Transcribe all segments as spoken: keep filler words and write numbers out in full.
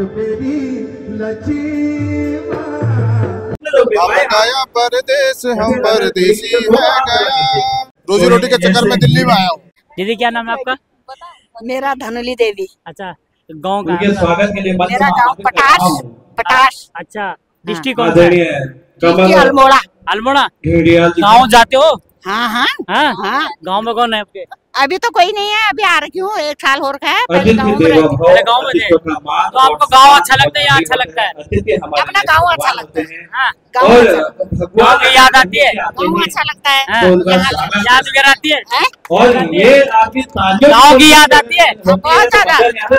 मेरी लचीमा। अब गया परदेश, हम परदेसी है गया। रोजी रोटी के चक्कर में दिल्ली में आया हूँ। दीदी क्या नाम है आपका? मेरा धनुली देवी। अच्छा, गांव का? स्वागत के लिए मेरा गांव पटास। पटास। अच्छा, डिस्ट्रिक्ट कौन सा है? अल्मोड़ा। अल्मोड़ा गाँव जाते हो? हाँ हाँ हाँ हाँ। गाँव में कौन है आपके? अभी तो कोई नहीं है, अभी आ रही हूँ, एक साल हो रखा है। पहले गाँव में रहते। गाँव में थे। तो आपको गाँव अच्छा लगता है या अच्छा लगता है? अपना गाँव अच्छा लगता है। हाँ, गाँव की याद आती है? गाँव अच्छा लगता है। याद वगैरह आती है? और ये आपकी गाँव की याद आती है? बहुत ज्यादा।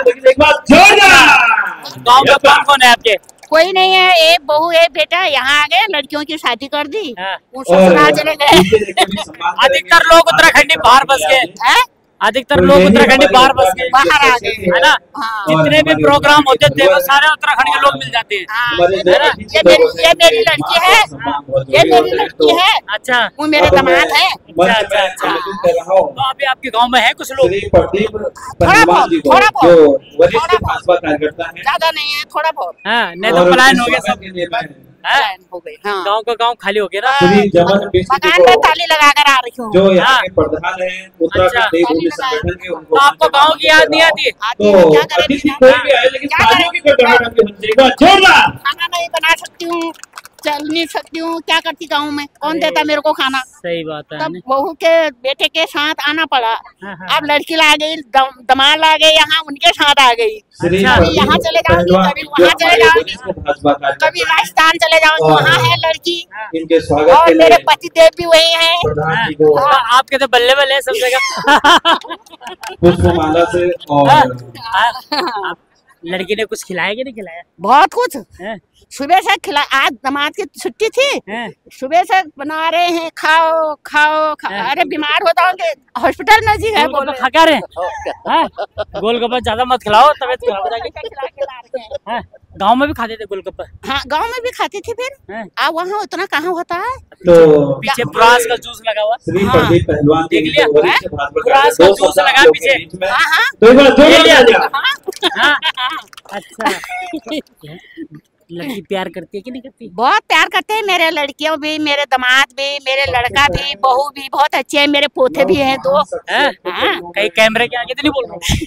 गाँव में कौन कौन है आपके? कोई नहीं है, एक बहू एक बेटा। यहाँ आ गए, लड़कियों की शादी कर दी, वो ससुराल चले गए। अधिकतर लोग उत्तराखंडी बाहर बस गए। अधिकतर लोग उत्तराखंडी बाहर बस गए, बाहर आ गए, है ना? जितने भी प्रोग्राम होते थे वो सारे उत्तराखंड के लोग मिल जाते हैं, है ना? ये मेरी ये मेरी लड़की है, ये मेरी लड़की है। अच्छा, वो मेरे दामाद है। अच्छा अच्छा अच्छा। तो अभी आपके गांव में है कुछ लोग? थोड़ा बहुत, थोड़ा बहुत, कार्यकर्ता है, ज्यादा नहीं है, थोड़ा बहुत। हाँ, नहीं तो पलायन हो गया सब, हो गई। हाँ, गाँव का गाँव खाली हो गया ना। मकान में ताली लगा कर आ रही हूँ। जो यहाँ के प्रधान है उत्तराखंड संगठन के, तो आपको गाँव की याद नहीं आती? आती है, क्या करें? कोई भी आए लेकिन तालियों की गड़गड़ाहट के बन जाएगा। खाना नहीं बना सकती हूँ, चल नहीं सकती हूँ, क्या करती गाँव में? कौन देता मेरे को खाना? सही बात है। तब बहू के बेटे के साथ आना पड़ा। हाँ, हाँ। अब लड़की ला गई, दमाद आ गए, यहाँ उनके साथ आ गई। कभी यहाँ चले जाऊंगी, कभी वहाँ चले जाऊंगी, कभी राजस्थान चले जाऊंगी, वहाँ है लड़की। इनके स्वागत और मेरे पति देव भी वही है। हाँ, आपके तो बल्ले बल्ले सब जगह। पुष्पमाला से। और लड़की ने कुछ खिलाया कि नहीं खिलाया? बहुत कुछ है? सुबह से खिला, आज दामाद की छुट्टी थी, सुबह से बना रहे हैं, खाओ खाओ खाओ। अरे बीमार हो जाओगे, हॉस्पिटल नजदीक है। गोलगप्पा खा क्या रहे? गोलगप्पा ज्यादा मत खिलाओ, तबीयत खराब हो जाएगी। गाँव में भी खाते थे गोलगप्पा? हाँ, गाँव में भी खाती थी। फिर अब वहाँ उतना कहाँ होता है। तो पीछे बुरास का जूस लगा हुआ, श्री प्रदीप पहलवान देख लिया? बुरास का जूस लगा पीछे। हाँ हाँ तो हाँ। अच्छा, लड़की प्यार करती है कि नहीं करती? बहुत प्यार करते हैं मेरे लड़कियों भी, मेरे दामाद भी, मेरे लड़का भी, बहू भी बहुत अच्छे हैं, मेरे पोते भी हैं दो। हाँ? कहीं कैमरे के आगे तो नहीं बोल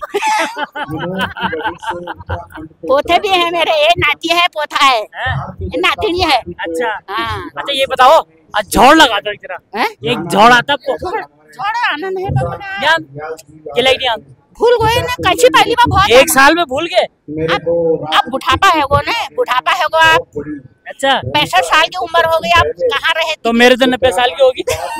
पोते भी हैं मेरे, एक नाती है, पोता है, एक नातिनी है। अच्छा हाँ। अच्छा, ये बताओ, झोड़ लगा दो जरा। एक झोड़ आता आपको? झोड़ आना नहीं पता, नहीं भूल गए ना, कैसी पहली बार बहुत। एक साल में भूल गए? अब अब बुढ़ापा है वो ना, बुढ़ापा है वो। आप अच्छा, पैंसठ साल की उम्र हो गई, आप कहाँ रहे? तो मेरे तो नब्बे साल की होगी।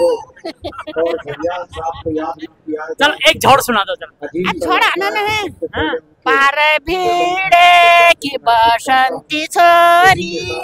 चलो एक झोड़ सुना दो। चलो अब झोड़ आना नहीं। हाँ। पार भीड़े की बसंती छोरी।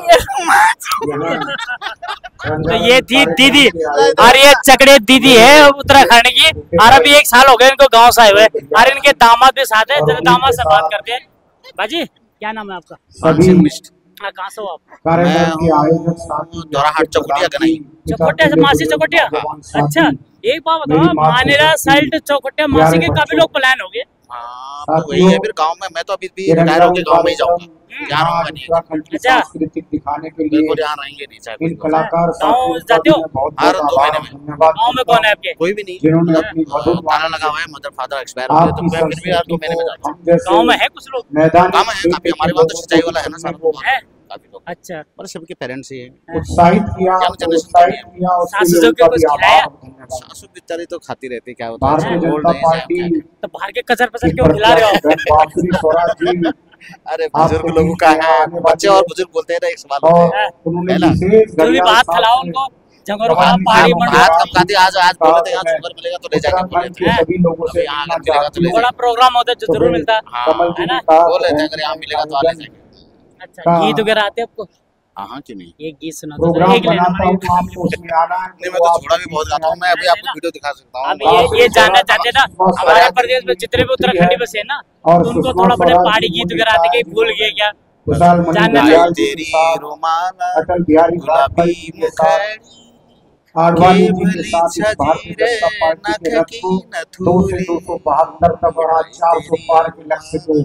तो ये थी दीदी, और ये चकड़े दीदी है उत्तराखंड की, और अभी एक साल हो गए इनको गाँव से आए हुए, और इनके दामाद भी साथ है। जरा दामाद से बात करते हैं। बाजी क्या नाम है आपका? कहाँ से हो आप? दोराहाट चौकुटिया का नहीं, चौकुटिया से, मासी चौकुटिया। अच्छा, एक बात बताओ, मानेरा साइड चौकुटिया मासी के काफी लोग पलायन हो गए। हाँ, तो वही है। फिर गांव में मैं तो अभी भी रिटायर होकर गांव में ही जाऊंगा, यहाँ रहूंगा नहीं। अच्छा, दिखाने के लिए बिल्कुल यहाँ रहेंगे नहीं, चाहे इन कलाकार गाँव जाते हो? हर दो महीने में। गाँव में कौन है आपके? कोई भी नहीं, जिन्होंने अपनी ताला लगा हुआ है, मदर फादर एक्सपायर हो गए, तो मैं फिर भी हर दो महीने में जाता हूँ। गाँव में है कुछ लोग? मैदान गाँव में है काफी, हमारे वहाँ तो सिंचाई वाला है ना सारा, है काफी लोग। अच्छा, और सबके पेरेंट्स ही हैं। उत्साहित किया, उत्साहित किया, सासू जो के कुछ खिलाया? सासू बेचारी तो खाती रहती, क्या होता भारतीय है, जनता पार्टी, तो बाहर के कचर पचर क्यों खिला रहे हो? अरे बुजुर्ग लोगों का है, बच्चे और बुजुर्ग बोलते हैं ना, एक सवाल होता है। जो भी बात खिलाओ उनको, जंगल पहाड़ी हाथ कम खाती, आज आज बोले थे यहाँ शुगर मिलेगा तो ले जाके बोले थे, सभी लोगों से यहाँ अगर मिलेगा तो ले बड़ा प्रोग्राम होता है जो जरूर मिलता है ना, बोले थे अगर यहाँ मिलेगा तो आ ले जाएंगे। अच्छा, गीत वगैरह आते आपको? हाँ क्यों नहीं, एक गीत सुना दो। प्रोग्राम एक लेना बनाता हूँ आपको उसमें आना है। नहीं मैं तो छोड़ा भी बहुत गाता हूँ, मैं अभी आपको वीडियो दिखा सकता हूँ। अब ये ये जानना चाहते हैं ना, हमारे प्रदेश में जितने भी उत्तराखंडी बसे है ना, उनको थोड़ा बड़े पहाड़ी गीत वगैरह आते, कहीं भूल गए क्या? जानना तेरी रोमाना अटल बिहारी गुलाबी मुखड़ी आडवाणी जी के साथ इस भारतीय जनता पार्टी के रथ को दो से दो सौ बहत्तर तक बढ़ा चार सौ पार के लक्ष्य को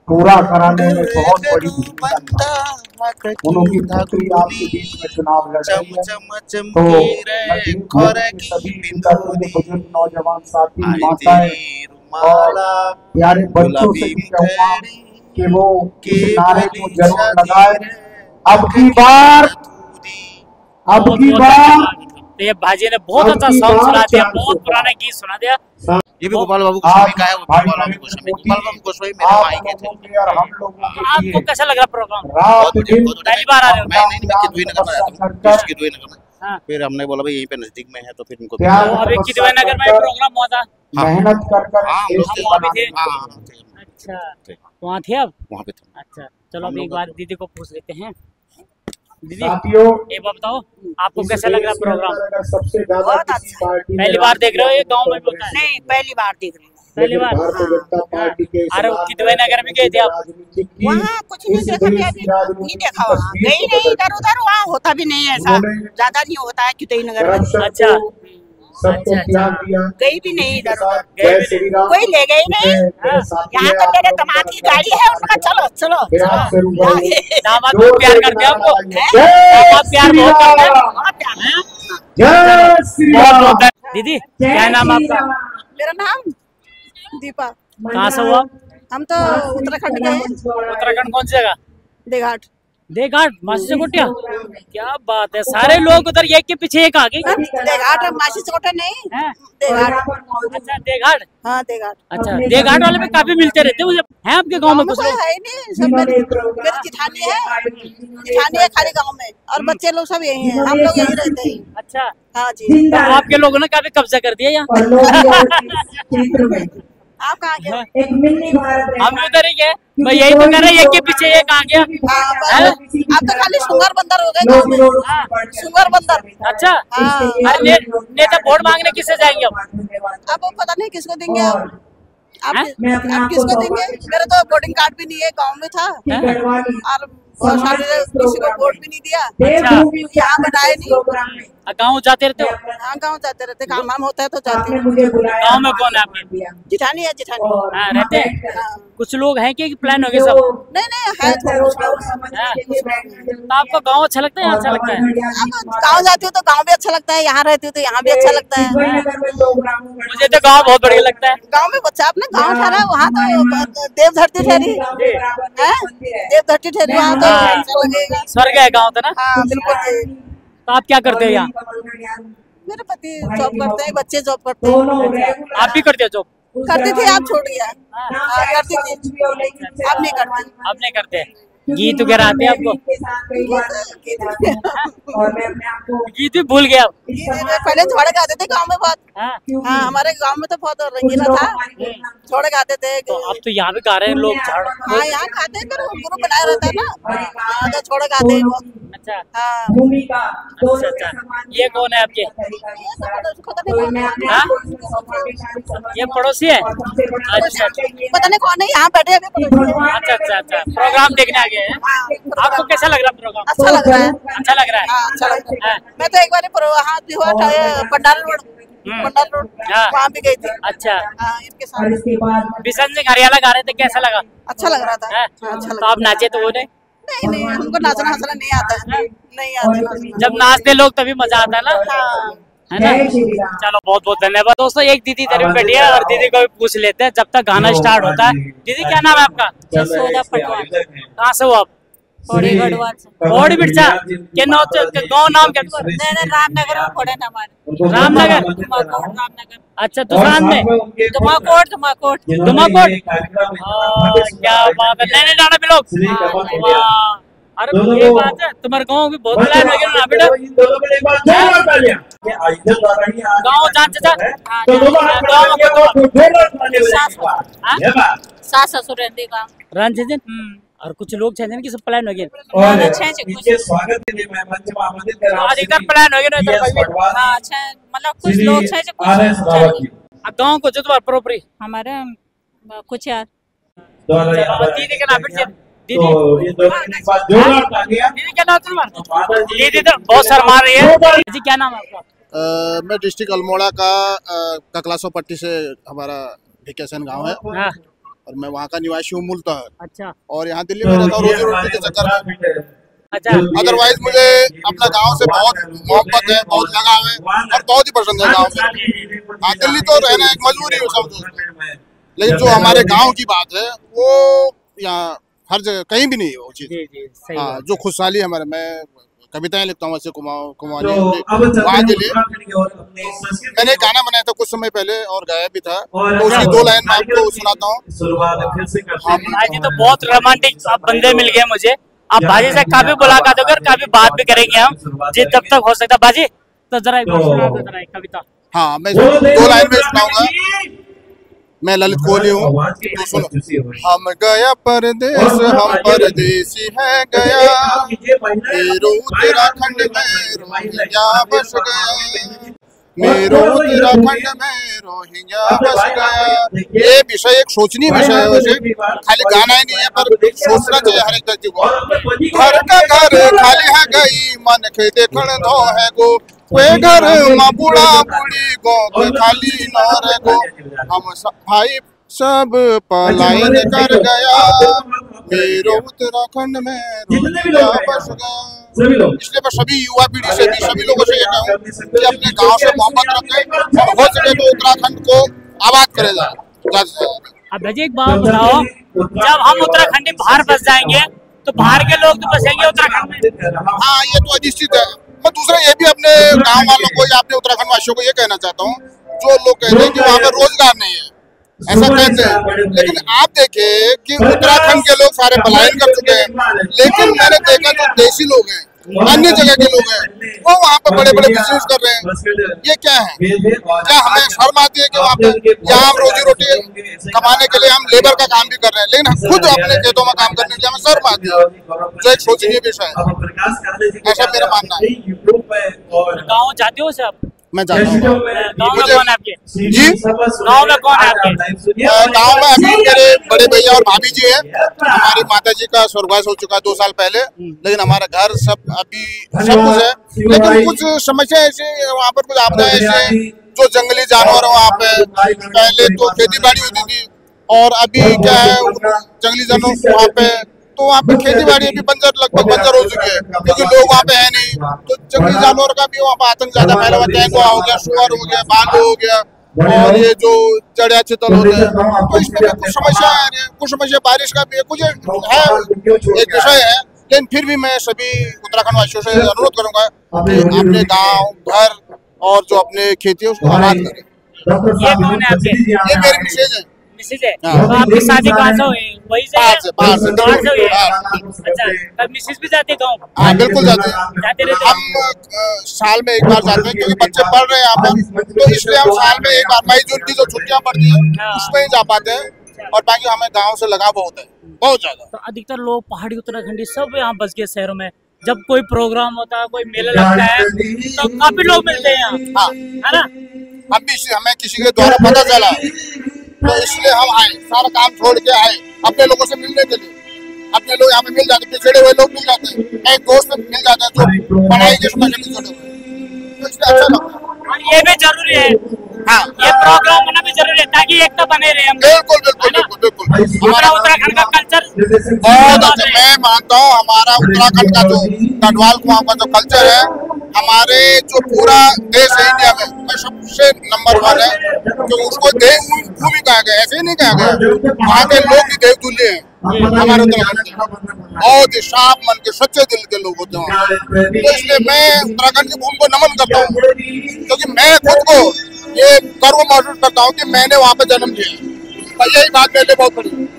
पूरा कराने में बहुत बड़ी भूमिका निभाई। उन्होंने पुत्री आपके बीच में चुनाव लड़ रही है, तो मैं देश भर के सभी पिता बुजुर्ग नौजवान साथी माताएं और प्यारे बच्चों से भी कहूँगा कि वो इस नारे को जरूर लगाए। अब की बार अब की बार ये भाजी ने बहुत अच्छा सॉन्ग सुना दिया, बहुत पुराना गीत सुना दिया। ये भी गोपाल बाबू गोस्वामी का है, वो गोपाल बाबू गोस्वामी गोपाल बाबू गोस्वामी मेरे भाई के थे। और हम लोगों के आपको कैसा लग रहा प्रोग्राम? रात दिन पहली बार आ रहे हो? मैं नहीं नहीं मैं किदवई नगर में रहता हूँ, डिस्ट्रिक्ट किदवई नगर में। हाँ। फिर हमने बोला भाई यहीं पे नजदीक में है तो फिर इनको प्यार तो अभी किदवई नगर में प्रोग्राम हुआ था। मेहनत कर कर हाँ, देश हम को वहाँ भी बनाने थे। में हाँ हाँ, थे। अच्छा, वहाँ थे आप? वहाँ पे थे। अच्छा, चलो अब एक बार दीदी को पूछ लेते हैं। दीदी साथियों, ये बताओ आपको कैसा लग रहा प्रोग्राम? सबसे ज्यादा बहुत किसी अच्छा। पार्टी ने पहली बार देख रहे हो ये गांव में होता है? नहीं, पहली बार देख रही हूँ। पहली बार? भारतीय जनता पार्टी के अरे वो किदवई नगर में गए थे आप? वहाँ कुछ नहीं देखा, मैं अभी नहीं देखा, वहाँ गई नहीं इधर उधर, वहाँ होता भी नहीं है ऐसा, ज्यादा नहीं होता है किदवई नगर में। अच्छा, सबको अच्छा, त्याग दिया। गई भी नहीं इधर उधर, जय श्री राम। कोई ले गई नहीं। यहाँ तो मेरे दामाद की गाड़ी है, उनका चलो चलो चलो जाके। दामाद बहुत प्यार करते हैं आपको? दामाद प्यार बहुत करते हैं? बहुत प्यार है। जय श्री बहुत राम। बहुत धन्यवाद। दीदी क्या नाम आपका? मेरा नाम दीपा। कहाँ से हुआ? हम तो उत्तराखंड के हैं, उत्तराखंड कौन सी जगह? देघाट। देघाट, मासी से कोटिया। क्या बात है, सारे लोग उधर एक के पीछे एक आ गए। देघाट मासी चकोटा नहीं, हैं? देघाट। अच्छा देघाट। हाँ देघाट। अच्छा देघाट वाले में काफी मिलते रहते हैं, हैं आपके गांव में कुछ कोई लोग? है ही नहीं, सब मेरी मेरी जिठानी है, जिठानी है खाली गांव में, और बच्चे लोग सब यही हैं, हम लोग यही रहते हैं। अच्छा, हाँ जी। तो आपके लोगों ने काफी कब्जा कर दिया यहाँ। आप कहाँ के? एक मिनी भारत हम उधर ही गए, मैं यही तो कह रहा एक के पीछे एक आ गया। हाँ, हैं? अब तो खाली सुंगर बंदर हो गए गाँव में, सुंगर बंदर। अच्छा, हाँ। अरे ने, नेता वोट मांगने किससे जाएंगे अब? अब वो पता नहीं किसको देंगे आप आप, हैं? आप किसको देंगे? मेरा तो वोटिंग कार्ड भी नहीं है, गांव में था, और बहुत सारे किसी को वोट भी नहीं दिया। अच्छा, यहाँ बनाए नहीं। गाँव जाते रहते हो? हाँ गाँव जाते रहते, काम वाम होता है तो जाते हैं। गाँव में कौन है आपके? जिठानी है, जिठानी। हाँ रहते हैं। हाँ। कुछ लोग हैं कि प्लान हो गए सब? नहीं नहीं है तो कुछ लोग। हाँ। तो आपको गाँव अच्छा लगता है, अच्छा लगता है? अब गाँव जाती हूँ तो गाँव भी अच्छा लगता है, यहाँ रहती हूँ तो यहाँ भी अच्छा लगता है। मुझे तो गाँव बहुत बढ़िया लगता है। गाँव में बच्चा अपना गाँव ठहरा, वहाँ तो देवधरती ठहरी है, देवधरती ठहरी, वहाँ तो अच्छा लगेगा। स्वर्ग है गाँव तो ना? हाँ बिल्कुल। तो आप क्या करते हो यहाँ? मेरे पति जॉब करते हैं, बच्चे जॉब करते हैं। आप भी करते हो जॉब? करती थी, आप छोड़ गया। हाँ, करती थी, अब नहीं करती। अब नहीं करते। गीत वगैरह आते हैं आपको? गीत भी भूल गया आप? पहले झोड़े गाते थे गांव में बहुत। हाँ। हाँ हमारे गांव में तो बहुत रंगीला था, झोड़े गाते थे। तो अब तो यहाँ भी गा रहे हैं लोग झाड़। हाँ यहाँ गाते हैं, फिर ग्रुप बनाया रहता है ना, हाँ तो झोड़े गाते हैं बहुत। अच्छा हाँ अच्छा अच्छा, ये कौन है आपके? हाँ? ये पड़ोसी है? अच्छा अच्छा पता नहीं कौन है, यहाँ बैठे अभी। अच्छा अच्छा अच्छा, प्रोग्राम देखने आ गए हैं। आपको कैसा लग रहा है प्रोग्राम? अच्छा लग रहा है। अच्छा लग रहा है? हाँ अच्छा लग रहा है। हाँ। मैं तो एक बार वहाँ भी हुआ था, पंडाल रोड, पंडाल रोड, हाँ। वहाँ भी गई थी। अच्छा, हाँ इनके साथ बिशन सिंह हरियाणा गा रहे थे, कैसा लगा? अच्छा लग रहा था। हाँ? हाँ, अच्छा तो लगा। आप नाचे तो वो नहीं? नहीं नहीं, हमको नाचना हंसना नहीं आता है, नहीं आता नाचना। जब नाचते लोग तभी मजा आता है ना, हाँ। है ना? चलो बहुत बहुत धन्यवाद दोस्तों। एक दीदी इधर भी बैठी है और दीदी को भी पूछ लेते हैं जब तक गाना स्टार्ट होता है। दीदी क्या नाम है आपका? जसोदा पटवार। कहाँ से हो आप? पौड़ी गढ़वाल से। पौड़ी बिरसा के नौ गाँव नाम क्या? नहीं नहीं, रामनगर में पड़े ना हमारे। रामनगर? धुमाकोट रामनगर। अच्छा, दुकान में धुमाकोट धुमाकोट धुमाकोट। क्या बात है, नैने डाना भी लोग। वाह, अरे ये बात है, तुम्हारे गाँव भी बहुत प्लान हो गया ना बेटा। गाँव जान चाचा, सास ससुर रहते गाँव। रन छे और कुछ लोग छे की सब प्लान हो गए। बहुत अच्छे हैं कुछ। आज इधर प्लान हो गया ना इधर। हाँ अच्छा, मतलब कुछ लोग हैं जो कुछ। गाँव को जो तुम्हारा प्रॉपर्टी हमारे कुछ यार। दीदी का नाम फिर दीदी दीदी क्या नाम तुम्हारा? दीदी तो बहुत शर्मा रही है। जी क्या नाम है आपका? अ, मैं डिस्ट्रिक्ट अल्मोड़ा का अ, ककलासो पट्टी से हमारा वेकेशन गांव है। हाँ। और मैं वहाँ का निवासी हूँ मूलतः। अच्छा। और यहाँ दिल्ली में रहता हूँ रोजी रोटी के चक्कर में। अच्छा। अदरवाइज मुझे अपना गांव से बहुत मोहब्बत है, बहुत लगाव है और बहुत ही पसंद है गांव में। हाँ, दिल्ली तो रहना एक मजबूरी है सब दोस्त, लेकिन जो हमारे गांव की बात है वो यहाँ हर जगह कहीं भी नहीं है वो चीज। हाँ, जो खुशहाली हमारे, मैं कविताएं लिखता हूँ ऐसे कुमाऊं कुमाऊनी वहाँ के लिए। मैंने एक गाना बनाया था कुछ समय पहले और गाया भी था, तो उसकी दो लाइन मैं आपको सुनाता हूँ। भाई तो बहुत रोमांटिक बंदे मिल गए मुझे। आप भाजी से काफी मुलाकात होगी और काफी बात भी करेंगे हम जी, तब तक हो सकता। भाजी तो जरा एक बार सुना दो जरा एक कविता। हाँ, मैं दो लाइन में सुनाऊंगा। मैं ललित कोहली हूँ, तो सुनो। हम गया परदेश, हम परदेसी है गया, मेरो उत्तराखंड में रोहिंग्या बस गया, मेरो उत्तराखंड में रोहिंग्या बस गया। ये विषय एक सोचनीय विषय है, वैसे खाली गाना ही नहीं है पर सोचना चाहिए हर एक व्यक्ति को। घर का घर खाली है गई, मन के देखण धो है गो, वे घर माँ बूढ़ा बूढ़ी गो के खाली न रह गो। हम सब भाई सब पलायन कर गया, मेरो उत्तराखंड में रोहिंग्या बस गया। इसलिए मैं सभी युवा पीढ़ी से भी सभी लोगों से ये कहूँ कि अपने गांव से मोहब्बत रखें और हो सके तो उत्तराखंड को आबाद करे जाए। अब भैया एक बात बताओ, जब हम उत्तराखंडी बाहर बस जाएंगे तो बाहर के लोग तो बसेंगे उत्तराखंड में? हाँ, ये तो निश्चित है। मैं दूसरा ये भी अपने गांव वालों को या अपने उत्तराखंड वासियों को ये कहना चाहता हूँ, जो लोग कहते हैं कि वहाँ पर रोजगार नहीं है, ऐसा कहते हैं, लेकिन आप देखें कि उत्तराखंड के लोग सारे पलायन कर चुके हैं, लेकिन मैंने देखा जो देसी लोग हैं, अन्य जगह के लोग हैं, वो वहाँ पे बड़े बड़े बिजनेस कर रहे हैं। ये क्या है? क्या हमें शर्म आती है कि वहाँ पे यहाँ हम रोजी रोटी कमाने के लिए हम लेबर का काम भी कर रहे हैं, लेकिन खुद अपने खेतों में काम करने के लिए हमें शर्म आती है, जो एक सोचनीय विषय है। ऐसा मेरा मानना है। गाँव जाते हो आप? मैं जाता हूँ। गाँव में कौन है आपके? जी, गाँव में कौन है आपके? गाँव में अभी मेरे बड़े भैया और भाभी जी हैं। हमारी माता जी का स्वर्गवास हो चुका है दो साल पहले, लेकिन हमारा घर सब अभी सब कुछ है, लेकिन कुछ समस्या ऐसे वहाँ पर, कुछ आपदा ऐसे, जो जंगली जानवर है वहाँ पे। पहले तो खेती बाड़ी होती थी और अभी क्या है, जंगली जानवर वहाँ पे, तो वहाँ पे खेती बाड़ी अभी बंजर लगभग बंजर हो चुकी है क्योंकि लोग वहाँ पे है नहीं। तो जंगली जानवर का भी वहाँ पे आतंक ज्यादा फैला हुआ, तेंदुआ हो गया, सुअर हो गया, भालू हो गया और ये जो जड़िया चितल होते हैं, तो इसमें भी कुछ समस्या आ रही है। कुछ समस्या बारिश का भी है, कुछ है, एक विषय है। लेकिन फिर भी मैं सभी उत्तराखंड वासियों से अनुरोध करूंगा कि अपने गाँव घर और जो अपने खेती है उसको आबाद करें। ये कौन है आपके? ये मेरी मिसेज है। मिसेज है? तो आपकी शादी कहाँ से हुई? वही से? बाहर से, बाहर से, बाहर से हुई है? बाहर। अच्छा, तब मिसेज भी जाते गाँव? हाँ, बिल्कुल जाते हैं। जाते रहते हैं? हम अ, साल में एक बार जाते हैं क्योंकि बच्चे पढ़ रहे हैं यहाँ पर, तो इसलिए हम साल में एक बार मई जून की जो छुट्टियाँ पड़ती है उसमें ही जा पाते हैं, और बाकी हमें गाँव से लगाव बहुत है, बहुत ज्यादा। तो अधिकतर लोग पहाड़ी उत्तराखंडी सब यहाँ बस गए शहरों में। जब कोई प्रोग्राम होता है, कोई मेला लगता है, तो काफी लोग मिलते हैं यहाँ। हाँ, है ना? हम भी हमें किसी के द्वारा पता चला तो इसलिए हम आए, सारा काम छोड़ के आए अपने लोगों से मिलने के लिए। अपने लोग यहाँ पे मिल जाते, पिछड़े हुए लोग मिल जाते हैं, एक दोस्त मिल जाता है जो पढ़ाई के समय से जुड़े हुए, तो इसलिए अच्छा लगता है। और ये भी जरूरी है, हाँ, ये प्रोग्राम होना भी जरूरी है ताकि एकता बने रहे हम। बिल्कुल बिल्कुल बिल्कुल बिल्कुल। हमारा उत्तराखंड का कल्चर बहुत अच्छा, मैं मानता हूँ हमारा उत्तराखंड का जो गढ़वाल कुआं का जो कल्चर है, हमारे जो पूरा देश है इंडिया में, मैं सबसे नंबर वन है, तो उसको देव भूमि कहा गया, ऐसे ही नहीं कहा गया। वहाँ के लोग भी देव तुल्य हैं हमारे उत्तराखंड के, बहुत ही साफ मन के सच्चे दिल के लोग होते हैं। तो इसलिए मैं उत्तराखंड की भूमि को नमन करता हूँ, क्योंकि मैं खुद को ये गर्व महसूस करता हूँ कि मैंने वहाँ पे जन्म लिया। यही बात मेरे लिए बहुत बड़ी।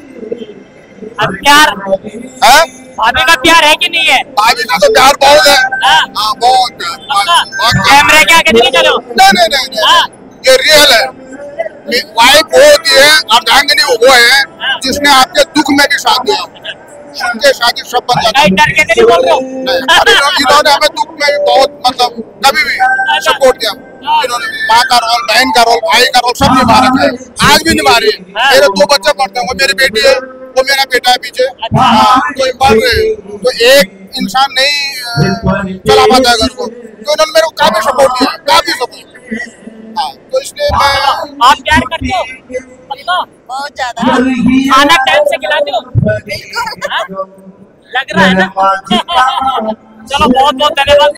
अब प्यार है, भाभी का प्यार है कि नहीं है? भाभी का तो प्यार बहुत है। हाँ, हाँ, बहुत प्यार। कैमरे के आगे नहीं चलो। नहीं नहीं नहीं, नहीं। ये रियल है। वाइफ वो होती है, अर्धांगिनी वो है जिसने आपके दुख में भी साथ दिया, उनके शादी सब बन जाता है। डर के नहीं बोल रहे हो? इन्होंने हमें दुख में भी बहुत, मतलब कभी भी सपोर्ट दिया। इन्होंने माँ का रोल, बहन का रोल, भाई का रोल सब निभा रखा है, आज भी निभा रही है। मेरे दो बच्चे पढ़ते हैं, वो मेरी बेटी है, वो मेरा बेटा है पीछे। हाँ, कोई पढ़ रहे, तो एक इंसान नहीं चला पाता है घर को, तो उन्होंने मेरे को काफी सपोर्ट दिया, काफी सपोर्ट। हाँ, तो इसलिए मैं, आप प्यार करते हो? बहुत ज्यादा। खाना टाइम से खिलाते हो? हाँ? लग रहा है ना? चलो बहुत बहुत धन्यवाद।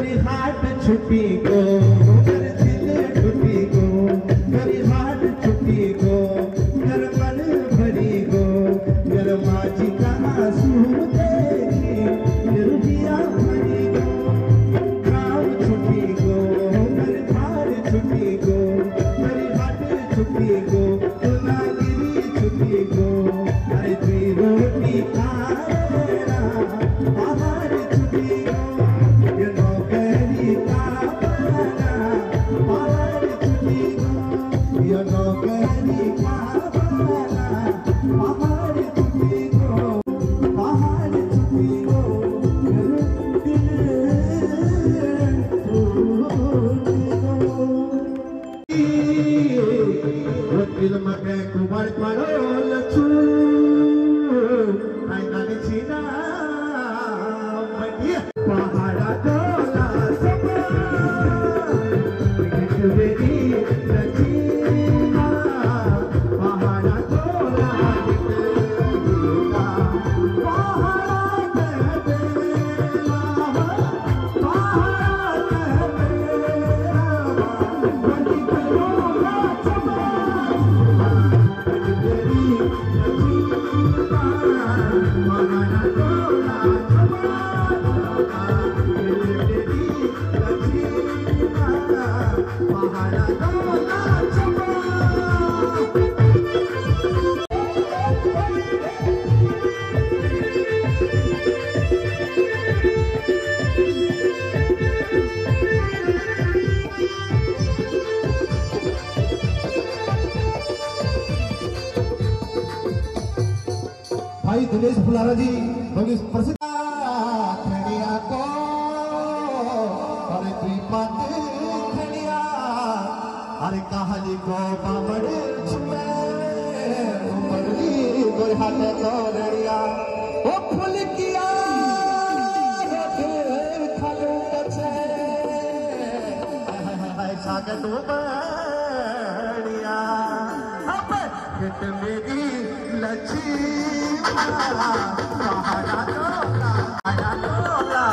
भाई दिनेश फुलारा जी प्रसिद्ध खड़िया को अरे द्वीपत खड़िया अरे कहाली को बाबड़ छुमे उमड़ी गोर हाथ को रड़िया ओ फूल किया खालू कछे सागत बढ़िया अब हिट मेरी लची पहाड़ा डोला पहाड़ा डोला